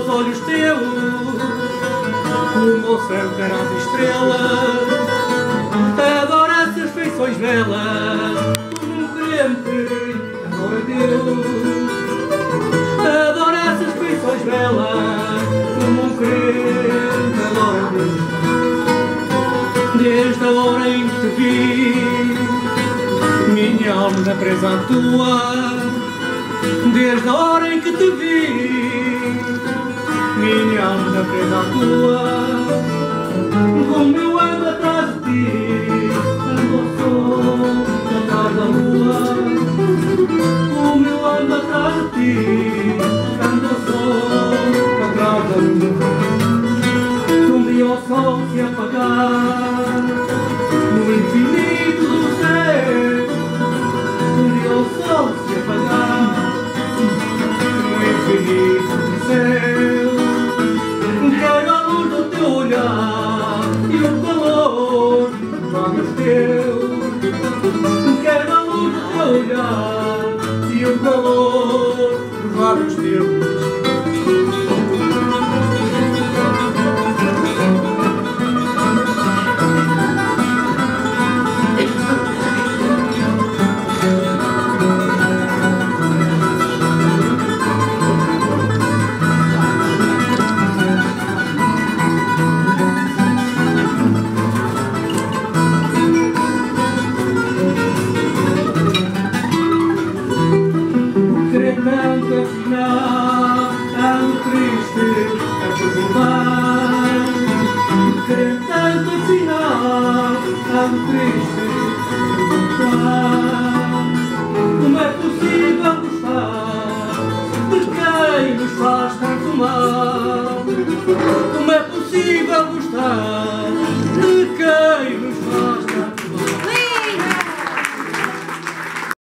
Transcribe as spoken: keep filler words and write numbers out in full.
aos olhos teus, como ao céu quer às estrelas, adoro essas feições belas, como um crente adora Deus. Adoro essas feições belas, como um crente adora Deus. Desde a hora em que te vi, minha alma presa à tua. Desde a hora em que te vi, minha alma presa à tua. Como eu ando atrás de ti, ando ao sol, atrás da lua. Como eu ando atrás de ti, ando ao sol, atrás da lua. Um dia o sol se apagar no infinito do céu, um dia o sol se apagar no infinito do céu. Quero a luz do teu olhar e o calor dos lábios teus. Quero a luz do teu olhar e o calor dos lábios teus. Como é possível gostar de quem nos faz tanto mal? Como é possível gostar